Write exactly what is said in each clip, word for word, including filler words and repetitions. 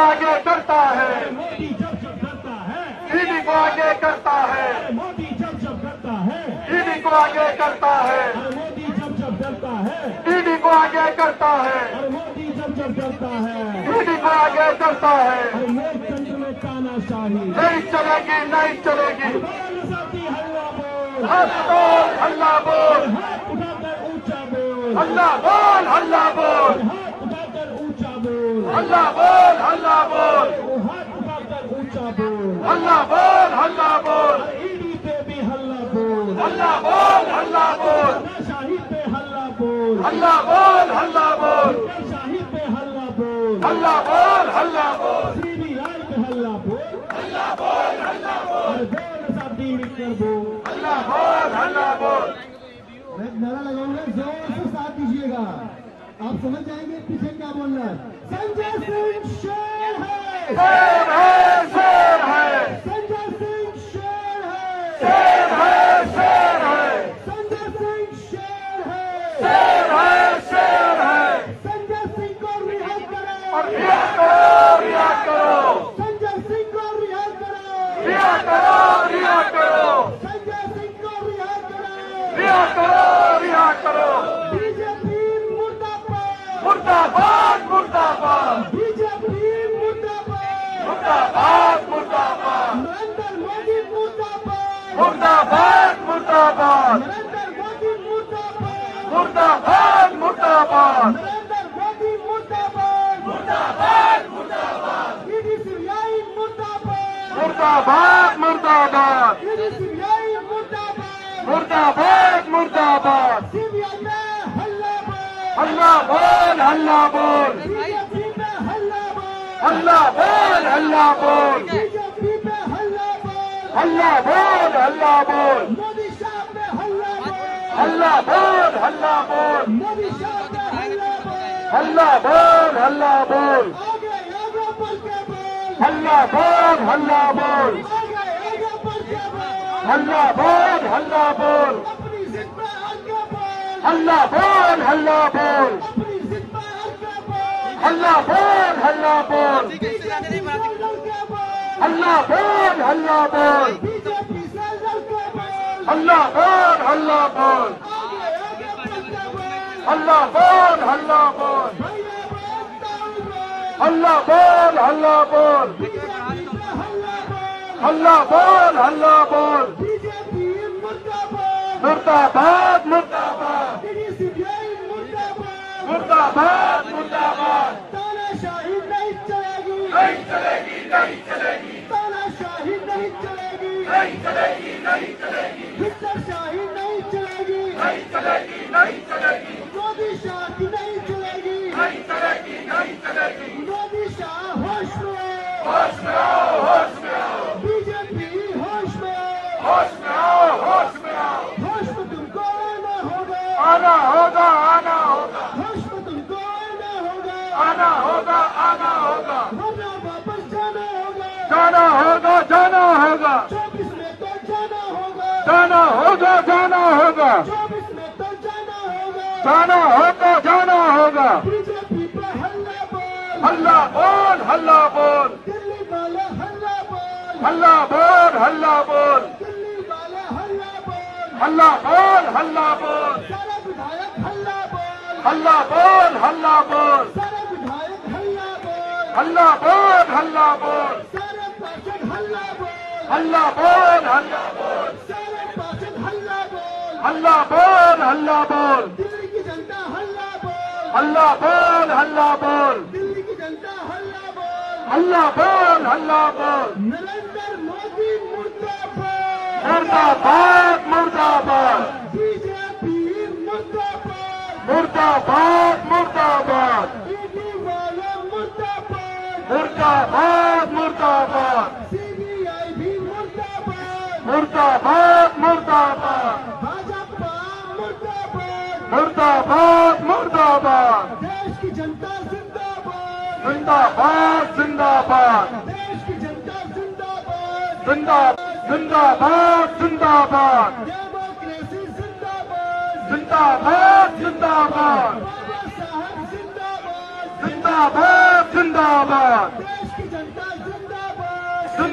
आगे करता है, मोदी जब जब करता है, ईडी को आगे करता है, मोदी जब जब करता है, ईडी को आगे करता है, मोदी जब जब करता है, ईडी को आगे करता है, और मोदी जब जब करता है, ईडी को आगे करता है। और लोकतंत्र में तानाशाही नहीं चलेगी, नहीं चलेगी। साथी हल्ला बोल, हाथ बोल, हल्ला बोल, हाथ उठाकर ऊंचा बोल, हल्ला बोल, हल्ला बोल, हाथ उठाकर ऊंचा बोल, हल्ला बोल, हल्ला बोल, हाथ उठाकर ऊंचा बोल, हल्ला बोल, हल्ला बोल, ईडी पे भी हल्ला बोल, हल्ला बोल, हल्ला बोल, शाही पे हल्ला बोल, हल्ला बोल, हल्ला बोल, शाही पे हल्ला बोल, हल्ला बोल, हल्ला बोल, सीबीआई पे हल्ला बोल, हल्ला बोल, हल्ला बोल, और बोल साथी मिलकर बोल, हल्ला बोल, हल्ला बोल। मैं नारा लगाऊंगा, जोर से साथ दीजिएगा, आप समझ जाएंगे पीछे क्या बोल रहा है। संजय सिंह शेर है, शेर है, शेर है, संजय सिंह शेर है, शेर है, शेर है, संजय सिंह शेर है, शेर है, शेर है। संजय सिंह को रिहा करो, और रिहा करो, रिहा करो, संजय सिंह को रिहा करो, रिहा करो, रिहा करो, संजय सिंह को रिहा करो, रिहा करो, रिहा करो। बीजेपी मुर्दाबाद, मुर्दाबाद, मुर्दाबाद, बीजेपी मुर्दाबाद, मुर्दाबाद, मुर्दाबाद, नरेंद्र मोदी मुर्दाबाद, मुर्दाबाद, मुर्दाबाद, नरेंद्र मोदी मुर्दाबाद, मुर्दाबाद, मुर्दाबाद, नरेंद्र मोदी मुर्दाबाद, मुर्दाबाद, मुर्दाबाद, ईडी सीबीआई मुर्दाबाद, मुर्दाबाद, मुर्दाबाद, ईडी सीबीआई मुर्दाबाद, मुर्दाबाद, मुर्दाबाद। सीबीआई पे हल्ला बोल, हल्ला बोल, हल्ला बोल, बीजेपी पे हल्ला बोल, हल्ला बोल, हल्ला बोल, बीजेपी पे हल्ला बोल, हल्ला बोल, हल्ला बोल, मोदी शाह पे हल्ला बोल, हल्ला बोल, हल्ला बोल, मोदी शाह पे हल्ला बोल, हल्ला बोल, हल्ला बोल, आगे आगे बढ़ के बोल, हल्ला बोल, हल्ला बोल, आगे आगे बढ़ के बोल, हल्ला बोल, हल्ला बोल, अपनी जिद पे अड़ के बोल, हल्ला बोल, हल्ला बोल, अपनी जिद पे अड़ के बोल, हल्ला बोल, हल्ला बोल, बीजेपी से लड़ के बोल, हल्ला बोल, हल्ला बोल, बीजेपी से लड़ के बोल, हल्ला बोल, हल्ला बोल, आगे आगे बढ़ के बोल, हल्ला बोल, हल्ला बोल, भैया बोलता हूँ बोल, हल्ला बोल, हल्ला बोल, बीजेपी पे हल्ला बोल, हल्ला बोल, हल्ला बोल, बीजेपी मुर्दाबाद, मुर्दाबाद, मुर्दाबाद, ईडी सीबीआई मुर्दाबाद, मुर्दाबाद, मुर्दाबाद। तानाशाही नहीं चलेगी, नहीं चलेगी, नहीं चलेगी, तानाशाही नहीं चलेगी, नहीं चलेगी, नहीं चलेगी, हिटलरशाही नहीं चलेगी, नहीं चलेगी, नहीं चलेगी, मोदी शाह की नहीं चलेगी, नहीं चलेगी, नहीं चलेगी। मोदी शाह होश में आओ, होश में आओ, होश में आओ, बीजेपी होश में आओ, होश में आओ, होश में आओ। होश में तुमको आना होगा, आना होगा, आना होगा, होश में तुमको आना होगा, आना होगा, आना होगा, वरना वापस जाना होगा, जाना होगा, जाना होगा, चौबीस में तो जाना होगा, जाना होगा, जाना होगा, चौबीस में तो जाना होगा, जाना होगा, जाना होगा। बीजेपी पे हल्ला बोल, हल्ला बोल, हल्ला बोल, दिल्ली वाले हल्ला बोल, हल्ला बोल, हल्ला बोल, दिल्ली वाले हल्ला बोल, हल्ला बोल, हल्ला बोल, सारा विधायक हल्ला बोल, हल्ला बोल, हल्ला बोल, सारा विधायक हल्ला बोल, हल्ला बोल, हल्ला बोल, सारे पार्षद हल्ला बोल, हल्ला बोल, हल्ला बोल, सारे पार्षद हल्ला बोल, हल्ला बोल, हल्ला बोल, दिल्ली की जनता हल्ला बोल, हल्ला बोल, हल्ला बोल, दिल्ली की जनता हल्ला बोल, हल्ला बोल, हल्ला बोल। नरेंद्र मोदी मुर्दाबाद, मुर्दाबाद, मुर्दाबाद, बीजेपी मुर्दाबाद, मुर्दाबाद, मुर्दाबाद, ईडी वाले मुर्दाबाद, मुर्दाबाद, मुर्दाबाद, सीबीआई भी मुर्दाबाद, मुर्दाबाद, मुर्दाबाद, भाजपा मुर्दाबाद, मुर्दाबाद, मुर्दाबाद, देश की जनता जिंदाबाद, जिंदाबाद, जिंदाबाद, देश की जनता जिंदाबाद, जिंदाबाद, जिंदाबाद, जिंदाबाद, डेमोक्रेसी जिंदाबाद, जिंदाबाद, जिंदाबाद, बाबा साहब जिंदाबाद, जिंदाबाद, जिंदाबाद, देश की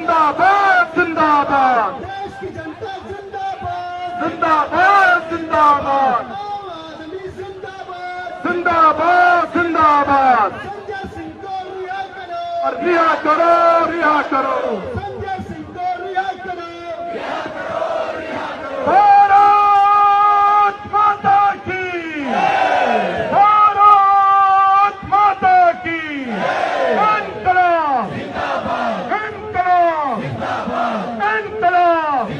जिंदाबाद जिंदाबाद देश की जनता जिंदाबाद जिंदाबाद जिंदाबाद आम आदमी जिंदाबाद जिंदाबाद जिंदाबाद संजय सिंह को रिहा करो और रिहा करो रिहा करो संजय सिंह को रिहा करो भारत माता की भारत माता की इनकलाब इनकलाब इनकलाब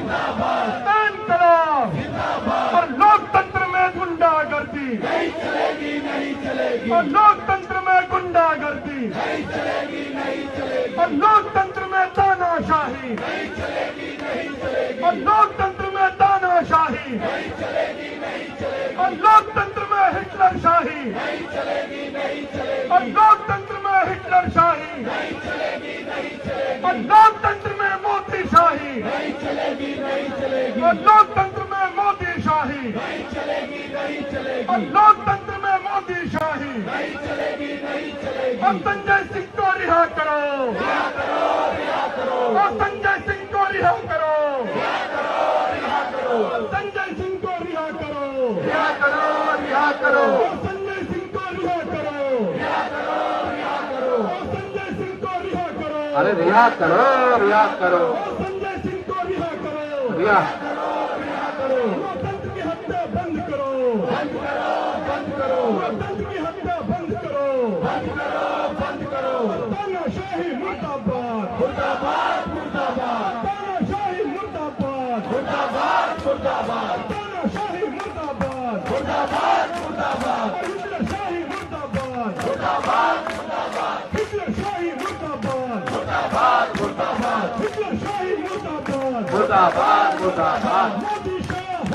इनकलाब और लोकतंत्र में गुंडागर्दी नहीं चलेगी नहीं चलेगी और लोकतंत्र में गुंडागर्दी नहीं चलेगी नहीं चलेगी और लोकतंत्र में तानाशाही नहीं चलेगी नहीं चलेगी और लोकतंत्र में तानाशाही नहीं चलेगी नहीं चलेगी और लोकतंत्र में हिटलरशाही नहीं चलेगी नहीं चलेगी और लोकतंत्र में हिटलरशाही नहीं चलेगी नहीं चलेगी और लोकतंत्र में मोदीशाही नहीं चलेगी नहीं चलेगी और लोकतंत्र में मोदीशाही नहीं चलेगी नहीं चलेगी और लोकतंत्र में मोदीशाही नहीं चलेगी नहीं चलेगी और संजय सिंह को रिहा करो रिहा करो रिहा करो और संजय सिंह को रिहा करो रिहा करो रिहा करो और संजय सिंह को रिहा करो रिहा करो रिहा करो और संजय सिंह को रिहा करो रिहा करो रिहा करो और संजय सिंह को रिहा करो अरे रिहा करो रिहा करो और संजय सिंह को रिहा करो रिहा करो रिहा करो लोकतंत्र की हत्या बंद करो बंद करो बंद करो लोकतंत्र की हत्या बंद करो बंद करो बंद करो तानाशाही मुर्दाबाद मुर्दाबाद मुर्दाबाद तानाशाही मुर्दाबाद मुर्दाबाद मुर्दाबाद तानाशाही मुर्दाबाद मुर्दाबाद मुर्दाबाद हिटलरशाही मुर्दाबाद मुर्दाबाद मुर्दाबाद हिटलरशाही मुर्दाबाद मुर्दाबाद मुर्दाबाद हिटलरशाही मुर्दाबाद मुर्दाबाद मुर्दाबाद मोदी शाह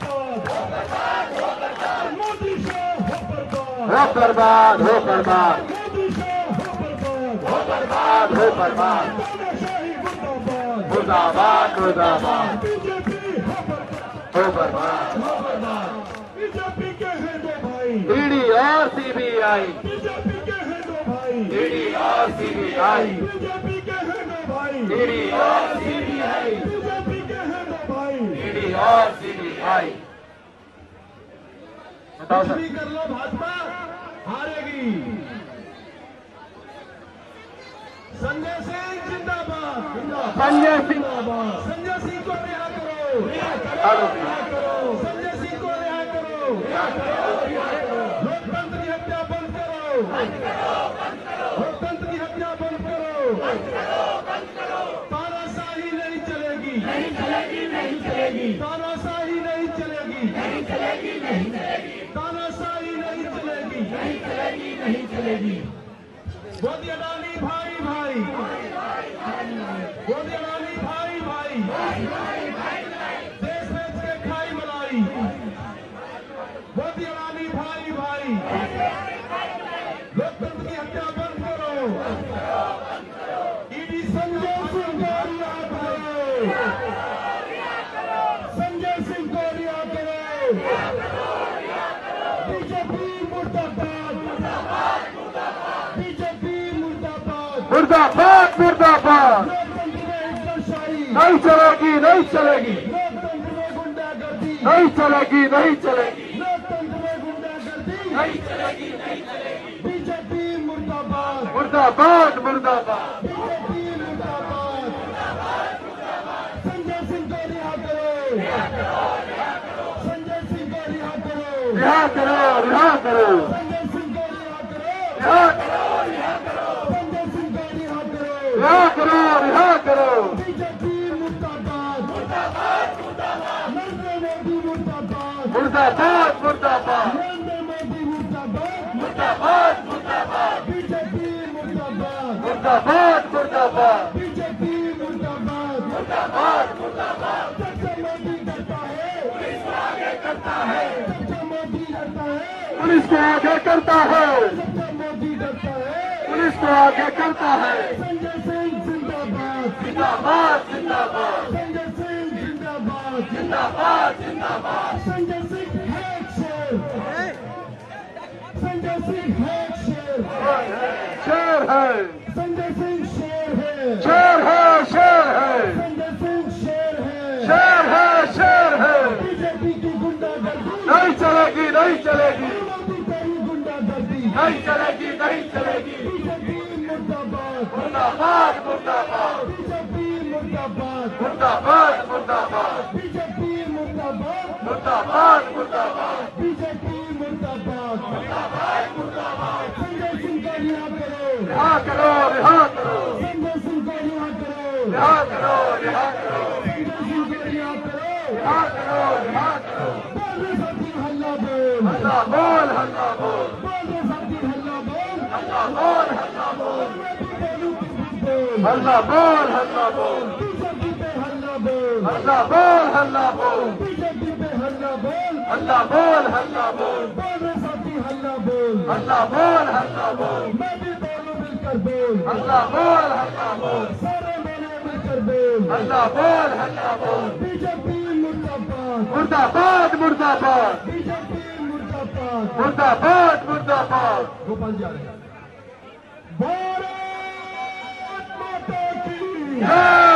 हो बर्बाद मोदी शाह हो बर्बाद हो बर्बाद मोदी शाह हो बर्बाद हो बर्बाद हो बर्बाद तानाशाही मुर्दाबाद मुर्दाबाद मुर्दाबाद बीजेपी हो बर्बाद हो बर्बाद हो बर्बाद बीजेपी के हैं दो भाई ईडी और सीबीआई बीजेपी के हैं दो भाई ईडी और सीबीआई बीजेपी के हैं दो भाई ईडी और सीबीआई बीजेपी के हैं दो भाई ईडी और सीबीआई बताओ सर कर लो भाजपा हारेगी। संजय सिंह जिंदाबाद संजय सिंह संजय सिंह को रिहा करो रिहा करो संजय सिंह को रिहा करो लोकतंत्र की हत्या बंद करो लोकतंत्र की हत्या बंद करो तानाशाही नहीं चलेगी नहीं चलेगी नहीं चलेगी तानाशाही नहीं चलेगी नहीं चलेगी नहीं चलेगी तानाशाही नहीं चलेगी नहीं चलेगी नहीं चलेगी मोदी अडानी भाई भाई मोदी अडानी भाई भाई देश बेच के खाई मलाई मोदी अडानी भाई भाई लोकतंत्र की हत्या बंद करो ईडी संजय सिंह को रिहा करो संजय सिंह को रिहा करो बीजेपी मुर्दाबाद बीजेपी मुर्दाबाद मुर्दाबाद मुर्दाबाद लोकतंत्र में हिटलरशाही नहीं चलेगी नहीं चलेगी लोकतंत्र में गुंडागर्दी नहीं चलेगी नहीं चलेगी लोकतंत्र में गुंडागर्दी नहीं चलेगी नहीं चलेगी बीजेपी मुर्दाबाद मुर्दाबाद मुर्दाबाद बीजेपी मुर्दाबाद संजय सिंह को रिहा करो संजय सिंह को रिहा करो रिहा करो रिहा करो संजय सिंह को रिहा करो रिहा करो रिहा करो संजय सिंह को रिहा करो रिहा करो रिहा करो बीजेपी मुर्दाबाद मुर्दाबाद मुर्दाबाद नरेंद्र मोदी मुर्दाबाद मुर्दाबाद मुर्दाबाद नरेंद्र मोदी मुर्दाबाद मुर्दाबाद मुर्दाबाद बीजेपी मुर्दाबाद मुर्दाबाद मुर्दाबाद बीजेपी मुर्दाबाद मुर्दाबाद मुर्दाबाद जब से मोदी डरता है पुलिस को आगे करता है जब से मोदी डरता है पुलिस को आगे करता है जब से मोदी डरता है पुलिस को आगे करता है संजय सिंह जिंदाबाद जिंदाबाद जिंदाबाद संजय सिंह जिंदाबाद जिंदाबाद जिंदाबाद संजय सिंह है एक शेर संजय सिंह है एक शेर शेर है संजय सिंह शेर है शेर है शेर नहीं चलेगी, मोदी तेरी गुंडागर्दी नहीं चलेगी, नहीं चलेगी। बीजेपी मुर्दाबाद मुर्दाबाद, मुर्दाबाद, बीजेपी मुर्दाबाद मुर्दाबाद, मुर्दाबाद, बीजेपी मुर्दाबाद मुर्दाबाद, मुर्दाबाद, बीजेपी मुर्दाबाद संजय सिंह को रिहा करो, रिहा करो, रिहा करो, संजय सिंह को रिहा करो, रिहा करो, रिहा करो, संजय सिंह को रिहा करो। रिहा करो, रिहा करो। बोल रे साथी हल्ला बोल, हल्ला बोल, हल्ला बोल, बोल रे साथी हल्ला बोल, हल्ला बोल, हल्ला बोल, मैं भी बोलूं तू भी बोल, हल्ला बोल, हल्ला बोल, बीजेपी पे हल्ला बोल, हल्ला बोल, हल्ला बोल, बीजेपी पे हल्ला बोल, हल्ला बोल, हल्ला बोल, बोल रे साथी हल्ला बोल, हल्ला बोल, हल्ला बोल, मैं भी बोलूं मिलकर बोल, हल्ला बोल, हल्ला बोल, सारे बोले मिलकर बोल, हल्ला बोल, हल्ला बोल। बीजेपी मुर्दाबाद, मुर्दाबाद, मुर्दाबाद, बीजेपी मुर्दाबाद। मुर्दाबाद, मुर्दाबाद। गोपाल जी आ रहे हैं। भारत माता की जय,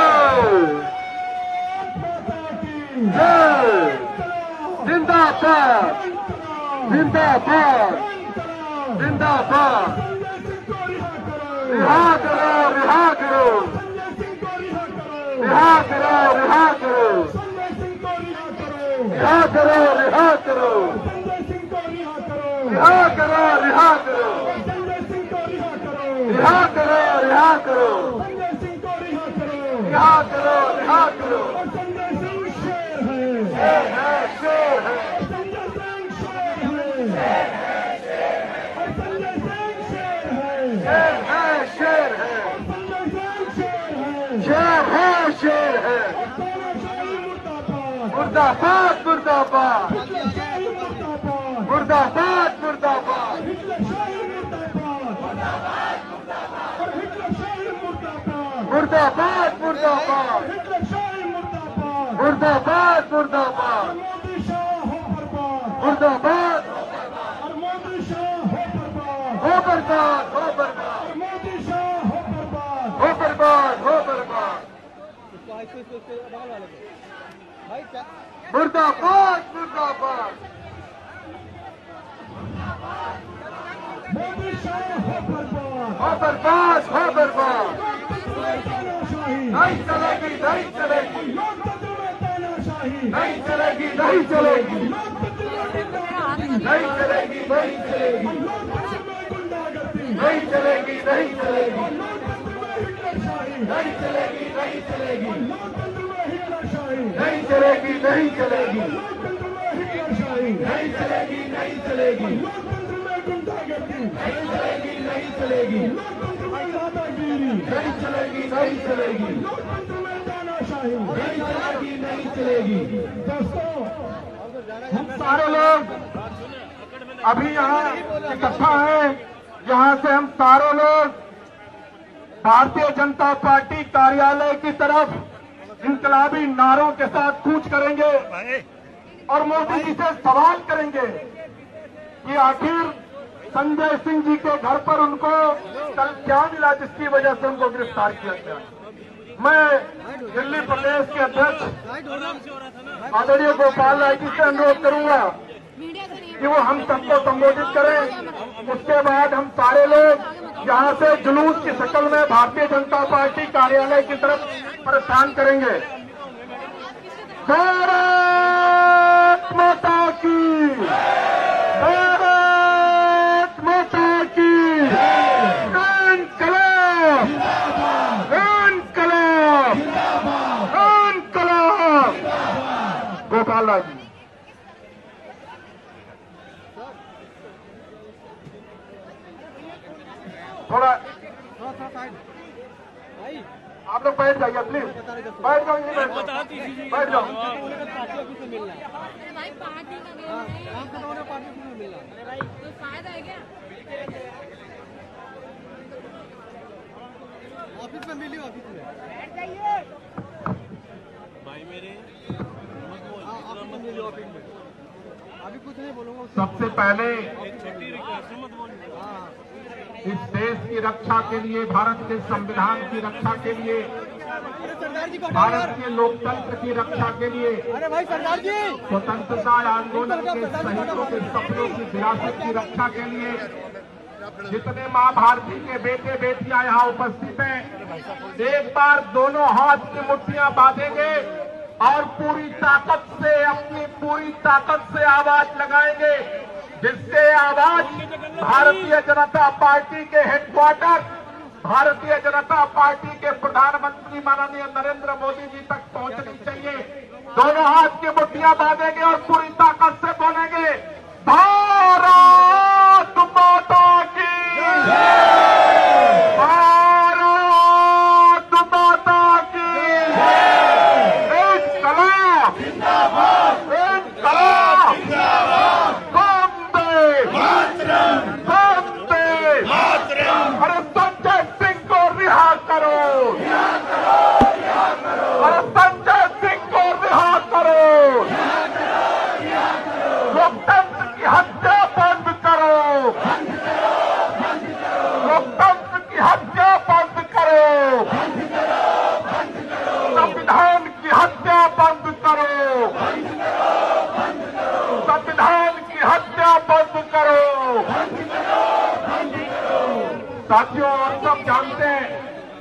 भारत माता की जय। इंकलाब, जिंदाबाद, इंकलाब, जिंदाबाद, इंकलाब। जिंदाबाद। संजय सिंह को रिहा करो, रिहा करो, रिहा करो, संजय सिंह को रिहा करो, रिहा करो, रिहा करो, संजय सिंह को रिहा करो, रिहा करो, रिहा करो, संजय सिंह को रिहा करो, रिहा करो, रिहा करो, संजय सिंह को रिहा करो, रिहा करो, रिहा करो, संजय सिंह को रिहा करो। रिहा करो, रिहा करो। और संजय सिंह शेर है, शेर है, शेर है, संजय सिंह शेर है, और संजय सिंह शेर है, शेर है, शेर है, और संजय सिंह शेर है। शेर है, शेर है। तानाशाही मुर्दाबाद, मुर्दाबाद, मुर्दाबाद, हिटलरशाही मुर्दाबाद, मुर्दाबाद, मुर्दाबाद, हिटलरशाही मुर्दाबाद, और हिटलरशाही मुर्दाबाद, मुर्दाबाद, मुर्दाबाद, हिटलरशाही मुर्दाबाद, मुर्दाबाद, मुर्दाबाद, और मोदी शाह हो बर्बाद, मुर्दाबाद। और मोदी शाह हो बर्बाद, हो बर्बाद, हो बर्बाद, और मोदी शाह हो बर्बाद। हो बर्बाद, हो बर्बाद। मुर्दाबाद, मुर्दाबाद, मोदी शाह हो बर्बाद, हो बर्बाद, हो बर्बाद। लोकतंत्र में तानाशाही, नहीं चलेगी, नहीं चलेगी, लोकतंत्र में तानाशाही, नहीं चलेगी, नहीं चलेगी, लोकतंत्र में गुंडागर्दी, नहीं चलेगी, नहीं चलेगी, लोकतंत्र में गुंडागर्दी, नहीं चलेगी, नहीं चलेगी, लोकतंत्र में हिटलरशाही, नहीं चलेगी, नहीं चलेगी, लोकतंत्र में हिटलरशाही, नहीं चलेगी, नहीं चलेगी, लोकतंत्र में हिटलरशाही, नहीं चलेगी, नहीं चलेगी, लोकतंत्र में गुंडागर्दी, नहीं चलेगी, नहीं चलेगी, लोकतंत्र में दादागिरी, नहीं चलेगी, नहीं चलेगी, लोकतंत्र में तानाशाही। नहीं चलेगी, नहीं चलेगी। दोस्तों, हम सारे लोग अभी यहाँ इकट्ठा हैं। यहाँ से हम सारे लोग भारतीय जनता पार्टी कार्यालय की तरफ इनकलाबी नारों के साथ कूच करेंगे और मोदी जी से सवाल करेंगे कि आखिर संजय सिंह जी के घर पर उनको कल क्या मिला जिसकी वजह से उनको गिरफ्तार किया गया। मैं दिल्ली प्रदेश के अध्यक्ष आदरणीय गोपाल राय जी से अनुरोध करूंगा कि वो हम सबको संबोधित करें। उसके बाद हम सारे लोग यहाँ से जुलूस की शक्ल में भारतीय जनता पार्टी कार्यालय की तरफ प्रस्थान करेंगे। भारत माता की, भारत माता की, इनकलाब, इनकलाब, इनकलाब। गोपाल राय जी, थोड़ा आप लोग बैठ जाइए प्लीज, बैठ जाओ, यहीं बैठ जाओ, बैठ जाओ। अरे भाई पार्टी का गेम है, पार्टी में मिलना अरे भाई तो फायदा है क्या? ऑफिस में मिली, ऑफिस में बैठ जाइए भाई मेरे। ऑफिस में मिली, ऑफिस में अभी कुछ नहीं बोलूंगा। सबसे पहले छोटी रिक्वेस्ट मत बोल। इस देश की रक्षा के लिए, भारत के संविधान की रक्षा के लिए सरदार जी को भारत के लोकतंत्र की रक्षा के लिए, अरे भाई सरदार जी, स्वतंत्रता आंदोलन के शहीदों के सपनों की विरासत की रक्षा के लिए जितने माँ भारती के बेटे बेटियां यहाँ उपस्थित हैं, एक बार दोनों हाथ की मुट्ठियां बांधेंगे और पूरी ताकत से, अपनी पूरी ताकत से आवाज लगाएंगे, जिससे आवाज भारतीय जनता पार्टी के हेडक्वार्टर, भारतीय जनता पार्टी के प्रधानमंत्री माननीय नरेंद्र मोदी जी तक पहुंचनी चाहिए। दोनों हाथ की मुट्ठियां बांधेंगे और पूरी ताकत से बोलेंगे, भारत माता की जय, भारत माता की जय, इनकलाब जिंदाबाद, इनकलाब जिंदाबाद, वंदे मातरम, वंदे मातरम। अरे संजय सिंह को रिहा करो, रिहा करो, रिहा करो। अरे संजय सिंह को रिहा करो, रिहा करो, रिहा करो। लोकतंत्र की हत्या बंद करो, बंद करो, बंद करो। लोकतंत्र की हत्या बंद करो, बंद करो, बंद करो। संविधान की हत्या बंद करो, बंद करो, बंद करो। संविधान की हत्या बंद करो, बंद करो, बंद करो। साथियों, आप सब जानते हैं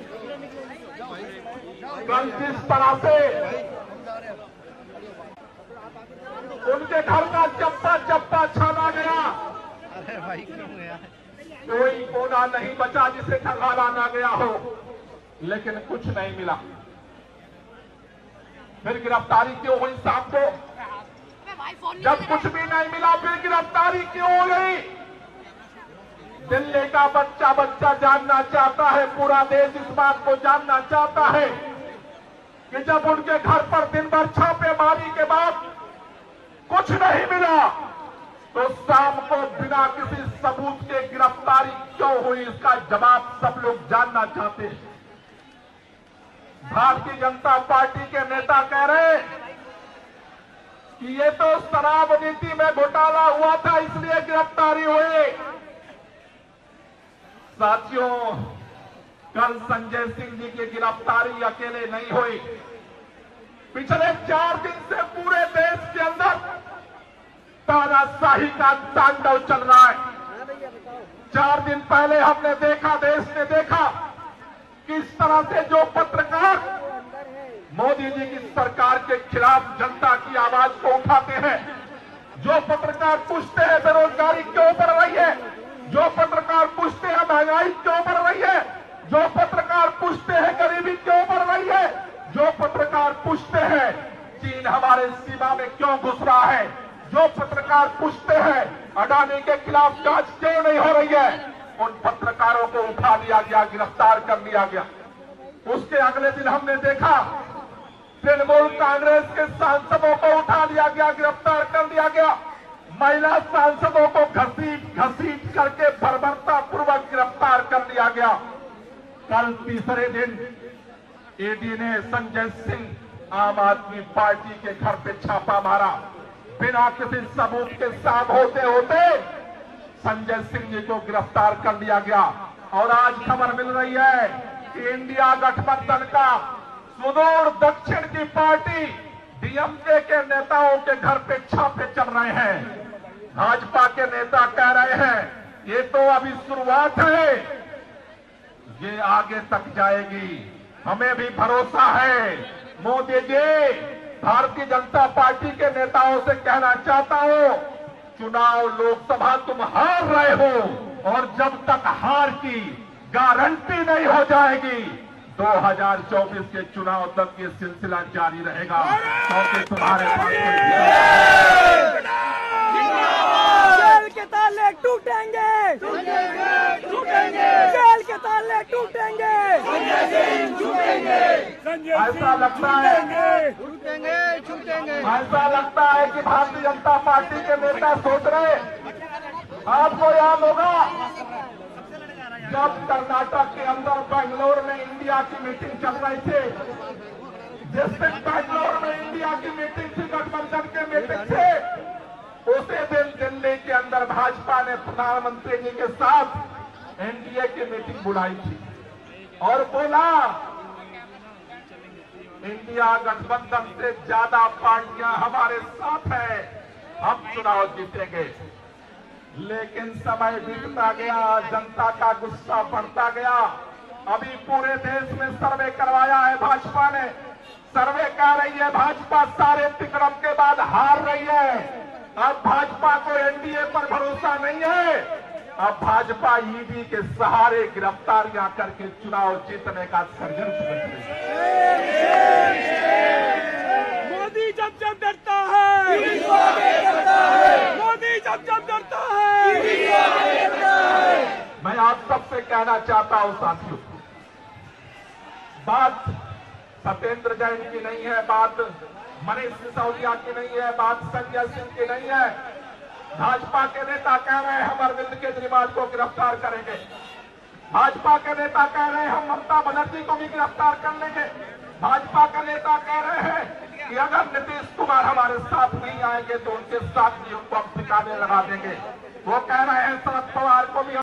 कल जिस तरह से उनके घर का चप्पा चप्पा छाना गया, कोई कोना नहीं बचा जिसे खंगाला ना गया हो, लेकिन कुछ नहीं मिला। फिर गिरफ्तारी क्यों हुई शाम को? जब कुछ भी नहीं मिला फिर गिरफ्तारी क्यों हो गई? दिल्ली का बच्चा बच्चा जानना चाहता है, पूरा देश इस बात को जानना चाहता है कि जब उनके घर पर दिन भर छापेमारी के बाद कुछ नहीं मिला तो शाम को बिना किसी सबूत के गिरफ्तारी क्यों हुई, इसका जवाब सब लोग जानना चाहते हैं। भारतीय जनता पार्टी के नेता कह रहे कि ये तो शराब नीति में घोटाला हुआ था इसलिए गिरफ्तारी हुई। साथियों, कल संजय सिंह जी की गिरफ्तारी अकेले नहीं हुई। पिछले चार दिन से पूरे देश के अंदर तानाशाही का तांडव चल रहा है। चार दिन पहले हमने देखा, देश ने देखा किस तरह से जो पत्रकार मोदी जी की सरकार के खिलाफ जनता की आवाज को उठाते हैं, जो पत्रकार पूछते हैं बेरोजगारी क्यों बढ़ रही है, जो पत्रकार पूछते हैं महंगाई क्यों बढ़ रही है, जो पत्रकार पूछते हैं गरीबी क्यों बढ़ रही है, जो पत्रकार पूछते हैं चीन हमारे सीमा में क्यों घुस रहा है, जो पत्रकार पूछते हैं अडानी के खिलाफ जांच क्यों नहीं हो रही है, उन पत्रकारों को उठा लिया गया, गिरफ्तार कर लिया गया। उसके अगले दिन हमने देखा तृणमूल कांग्रेस के सांसदों को उठा लिया गया, गिरफ्तार कर लिया गया। महिला सांसदों को घसीट घसीट करके बर्बरता पूर्वक गिरफ्तार कर लिया गया। कल तीसरे दिन ईडी ने संजय सिंह आम आदमी पार्टी के घर पे छापा मारा। बिना किसी सबूत के साफ होते होते संजय सिंह जी को गिरफ्तार कर लिया गया। और आज खबर मिल रही है कि इंडिया गठबंधन का सुदूर दक्षिण की पार्टी डीएमके के नेताओं के घर पे छापे चल रहे हैं। भाजपा के नेता कह रहे हैं ये तो अभी शुरुआत है, ये आगे तक जाएगी, हमें भी भरोसा है। मोदी जी, भारतीय जनता पार्टी के नेताओं से कहना चाहता हूं, चुनाव लोकसभा तुम हार रहे हो और जब तक हार की गारंटी नहीं हो जाएगी दो हज़ार चौबीस के चुनाव तक ये सिलसिला जारी रहेगा। क्योंकि तुम्हारे पास जेल के ताले टूटेंगे, जेल के ताले टूटेंगे, ऐसा लगता है छूटेंगे, छूटेंगे। ऐसा लगता है कि भारतीय जनता पार्टी के नेता सोच रहे, आपको याद होगा जब कर्नाटक के अंदर बेंगलोर में इंडिया की मीटिंग चल रही थी, जिस दिन बेंगलोर में इंडिया की मीटिंग थी, गठबंधन के मीटिंग थे, उसी दिन दिल्ली के अंदर भाजपा ने प्रधानमंत्री जी के साथ एनडीए की मीटिंग बुलाई थी और बोला इंडिया गठबंधन से ज्यादा पार्टियां हमारे साथ है, हम चुनाव जीतेंगे। लेकिन समय बीतता गया, जनता का गुस्सा बढ़ता गया। अभी पूरे देश में सर्वे करवाया है भाजपा ने, सर्वे कह रही है भाजपा सारे विक्रम के बाद हार रही है। अब भाजपा को एनडीए पर भरोसा नहीं है, अब भाजपा ईडी के सहारे गिरफ्तारियां करके चुनाव जीतने का षड्यंत्र कर रही है। मोदी जब जब डरता है, मोदी जब जब डरता है। मैं आप सबसे कहना चाहता हूं साथियों, बात सत्येंद्र जैन की नहीं है, बात मनीष सिसोदिया की नहीं है, बात संजय सिंह की नहीं है। भाजपा के नेता कह रहे हैं हम अरविंद केजरीवाल को गिरफ्तार करेंगे, भाजपा के नेता कह रहे हैं हम ममता बनर्जी को भी गिरफ्तार कर लेंगे, भाजपा के नेता कह रहे हैं कि अगर नीतीश कुमार हमारे साथ नहीं आएंगे तो उनके साथ भी उनको हम ठिकाने लगा देंगे। वो कह रहे हैं शरद पवार को भी